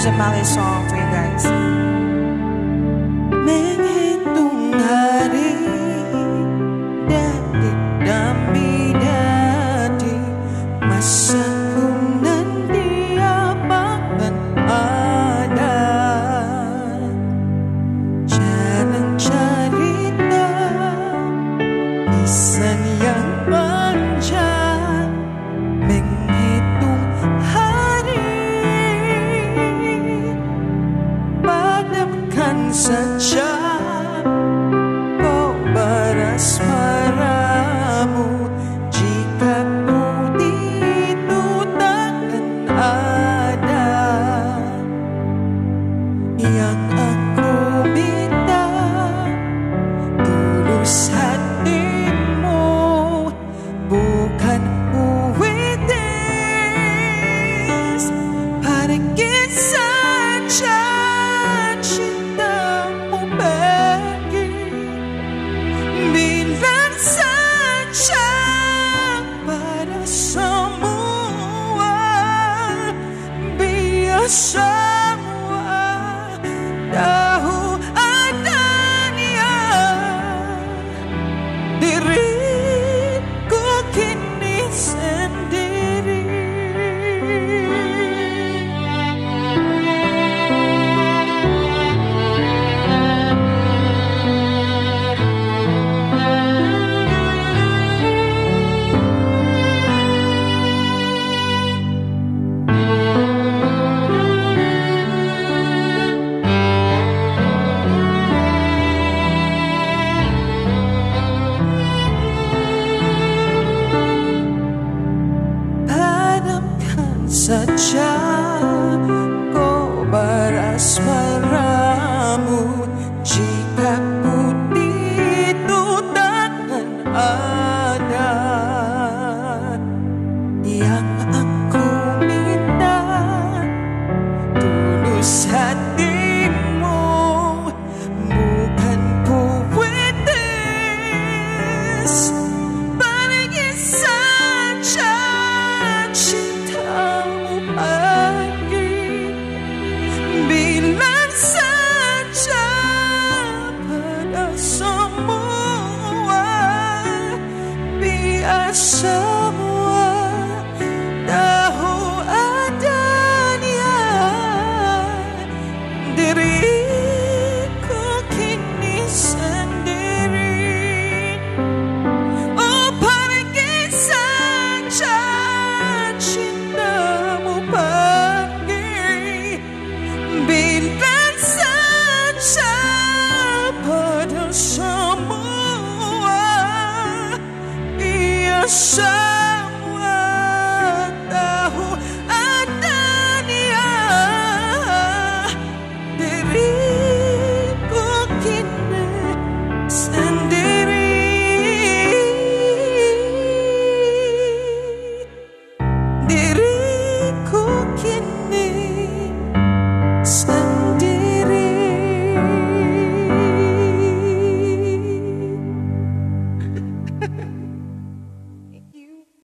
a Malay song for you guys. Menghitung hari dari dami-dadi masaku nanti apakan ada jalan cerita lisan yang panjang menghitung hari padamkan saja kau beras maramu jika putih itu takkan ada yang aku minta tulus hatimu bukan puitis pergi saja cintamu pergi bilang saja pada semua biar semua tahu adanya diriku kini sendiri. Padamkan saja kau beras maramu jika putih itu takkan ada yang aku minta tulus hati